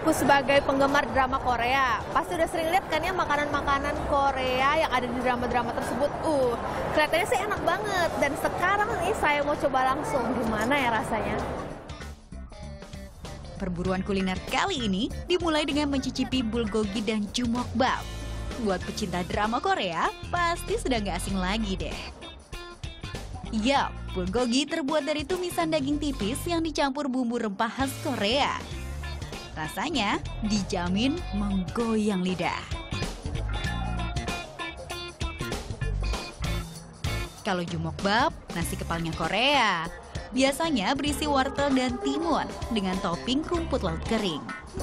Aku sebagai penggemar drama Korea, pasti udah sering lihat kan ya makanan-makanan Korea yang ada di drama-drama tersebut. Kelihatannya sih enak banget. Dan sekarang nih saya mau coba langsung, gimana ya rasanya. Perburuan kuliner kali ini dimulai dengan mencicipi bulgogi dan jumokbap. Buat pecinta drama Korea, pasti sudah nggak asing lagi deh. Yap, bulgogi terbuat dari tumisan daging tipis yang dicampur bumbu rempah khas Korea. Rasanya dijamin menggoyang lidah. Kalau jumokbap, nasi kepalnya Korea. Biasanya berisi wortel dan timun dengan topping rumput laut kering.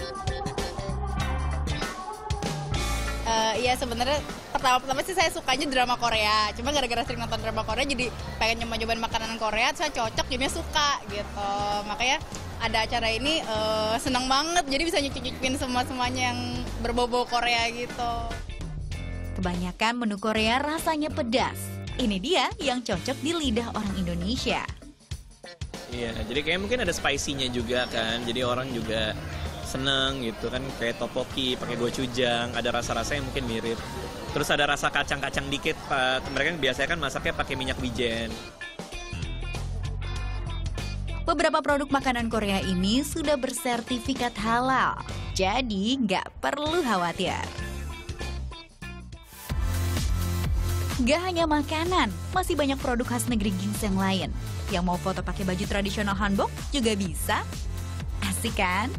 Ya sebenarnya pertama-tama sih saya sukanya drama Korea. Cuma gara-gara sering nonton drama Korea jadi pengen nyoba-nyobain makanan Korea, saya cocok jadinya suka gitu. Makanya ada acara ini senang banget, jadi bisa nyicipin semuanya yang berbau-bau Korea gitu. Kebanyakan menu Korea rasanya pedas. Ini dia yang cocok di lidah orang Indonesia. Iya, jadi kayak mungkin ada spicy-nya juga kan, jadi orang juga seneng gitu kan, kayak tteokbokki pakai gochujang, ada rasa-rasa yang mungkin mirip. Terus ada rasa kacang-kacang dikit, mereka biasanya kan masaknya pakai minyak wijen. Beberapa produk makanan Korea ini sudah bersertifikat halal, jadi nggak perlu khawatir. Gak hanya makanan, masih banyak produk khas negeri ginseng lain. Yang mau foto pakai baju tradisional hanbok juga bisa. Asik kan?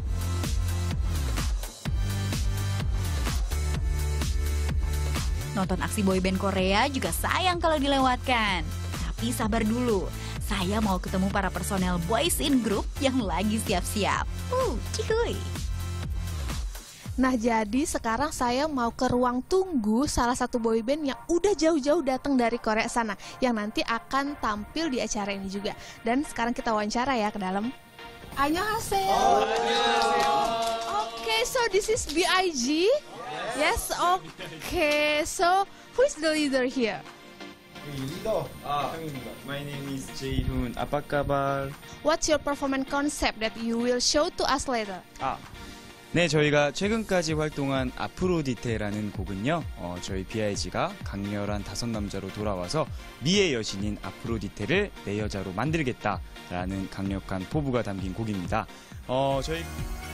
Nonton aksi boyband Korea juga sayang kalau dilewatkan. Tapi sabar dulu, saya mau ketemu para personel Boys in Group yang lagi siap-siap. Cikuy. Nah, jadi sekarang saya mau ke ruang tunggu salah satu boyband yang udah jauh-jauh datang dari Korea sana, yang nanti akan tampil di acara ini juga. Dan sekarang kita wawancara ya ke dalam. Annyeonghaseyo. Okay, so this is BIG. Yes, okay. So who is the leader here? Leader. My name is Jae-hoon Apakabar. What's your performance concept that you will show to us later? 네, 저희가 최근까지 활동한 아프로디테라는 곡은요, 저희 BIG가 강렬한 다섯 남자로 돌아와서 미의 여신인 아프로디테를 내 여자로 만들겠다라는 강력한 포부가 담긴 곡입니다. 저희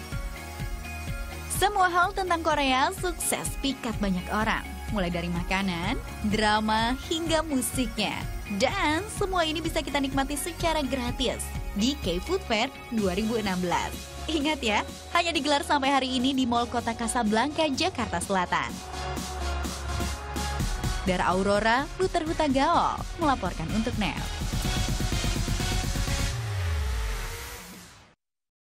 Semua hal tentang Korea sukses pikat banyak orang. Mulai dari makanan, drama, hingga musiknya. Dan semua ini bisa kita nikmati secara gratis di K-Food Fair 2016. Ingat ya, hanya digelar sampai hari ini di Mall Kota Kasablanka, Jakarta Selatan. Dara Aurora, Luther Hutagaol, melaporkan untuk NET.